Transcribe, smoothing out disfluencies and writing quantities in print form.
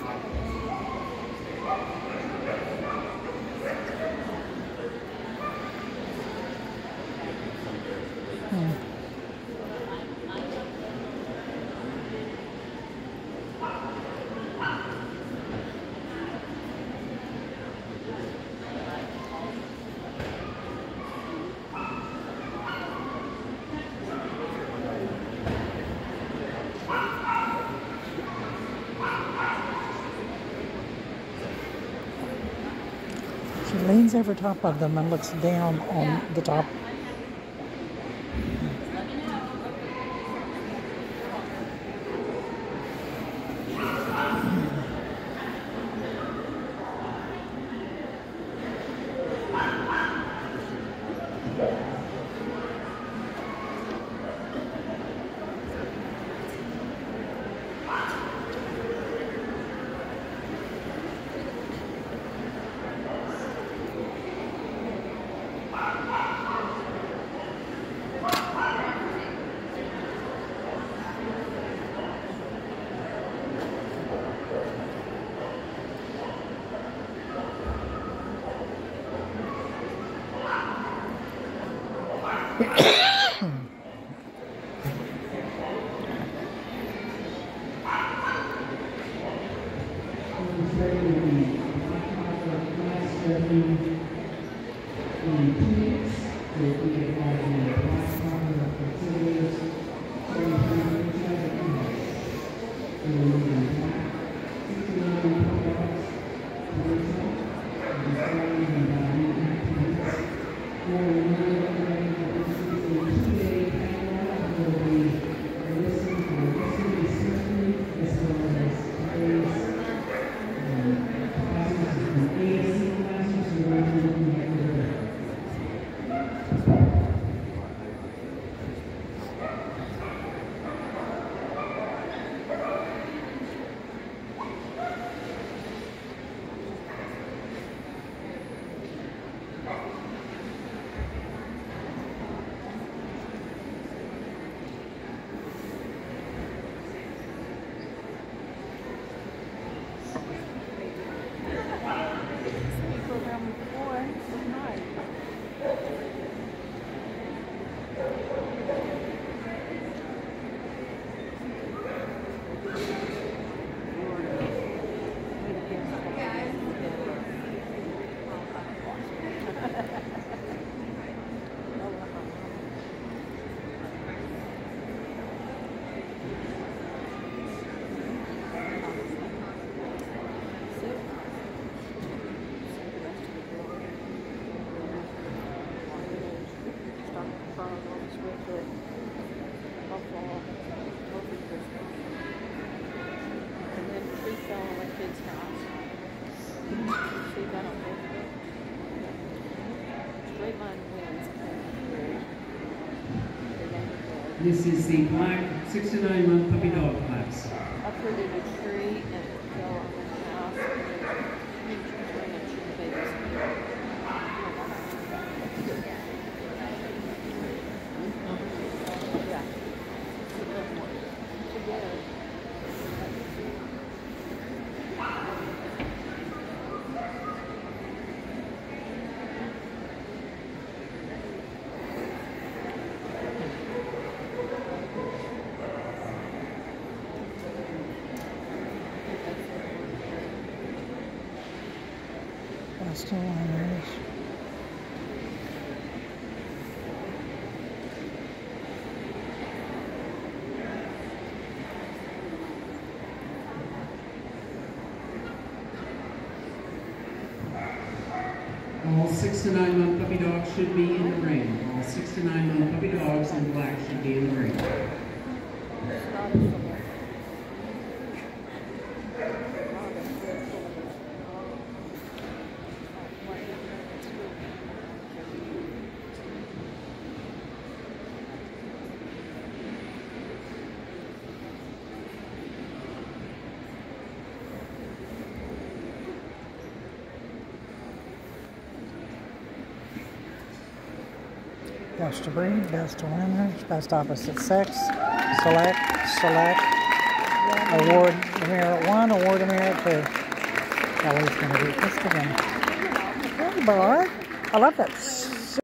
She leans over top of them and looks down on the top. This is the black 6 to 9 month puppy dog class. Uprooted a tree and fell on the house. Still on All 6 to 9 month puppy dogs should be in the ring. All 6 to 9 month puppy dogs in black should be in the ring. Best of breed, best of winners, best opposite sex, select. Award the mirror at 1, award the mirror at 2. Ellie's going to do this again. Hey, Bart. I love that